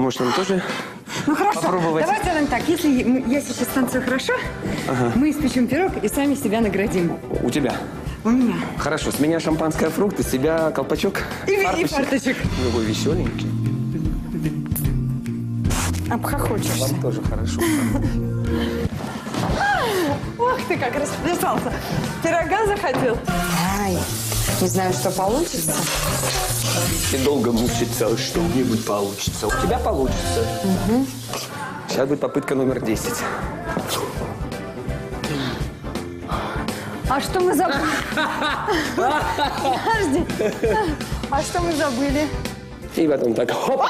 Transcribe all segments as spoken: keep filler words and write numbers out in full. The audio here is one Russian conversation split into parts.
может, нам тоже Ну хорошо, попробовать? давай сделаем так. Если я сейчас танцую хорошо, ага. мы испечем пирог и сами себя наградим. У тебя? У меня. Хорошо, с меня шампанское, фрукты, с тебя колпачок. И, и фарточек. Какой веселенький. Обхохочешься. Вам тоже хорошо. Ох ты, как расплясался. Пирога захотел? Ай, не знаю, что получится. И долго мучиться, что-нибудь получится. У тебя получится. Угу. Сейчас будет попытка номер десять. А что мы забыли? Подожди. А что мы забыли? И потом так, хоп.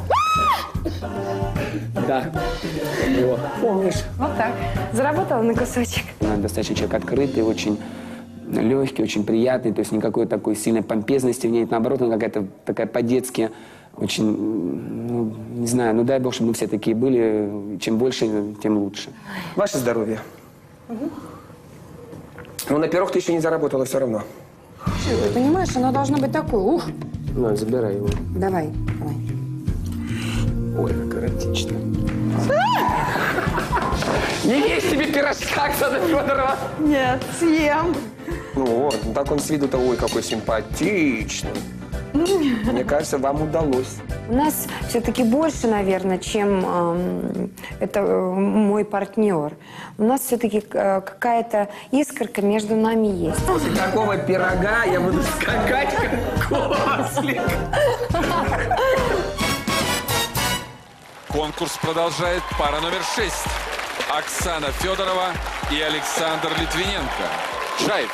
Да. Вот. Помнишь? Вот так. Заработала на кусочек. Она достаточно человек открытый, очень легкий, очень приятный. То есть никакой такой сильной помпезности в ней. Наоборот, она какая-то такая по-детски, очень, ну, не знаю, ну дай бог, чтобы мы все такие были. Чем больше, тем лучше. Ваше здоровье. Угу. Ну, на пирог ты еще не заработала все равно. Ты понимаешь, оно должно быть такое. Ух. Ну, забирай его. Давай, давай. Ой, как эротично. Не ешь себе пирожка, Оксана Федорова. Нет, съем. Ну вот, ну так он с виду-то, ой, какой симпатичный. Мне кажется, вам удалось. У нас все-таки больше, наверное, чем э, это э, мой партнер. У нас все-таки э, какая-то искорка между нами есть. После такого пирога я буду скакать, как ослик. Конкурс продолжает пара номер шесть. Оксана Федорова и Александр Литвиненко. Шайб.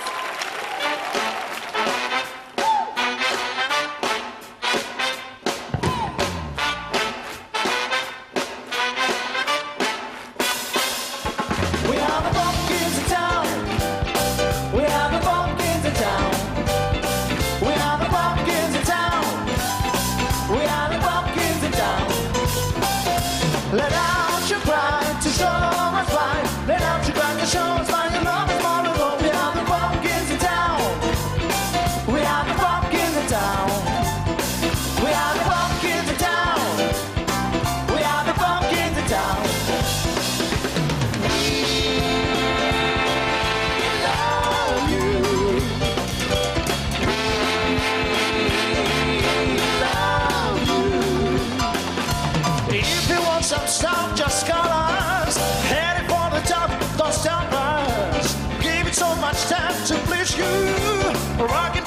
Some stuff, just colors, headed for the top, don't stop us. Give it so much time to please you. Rockin'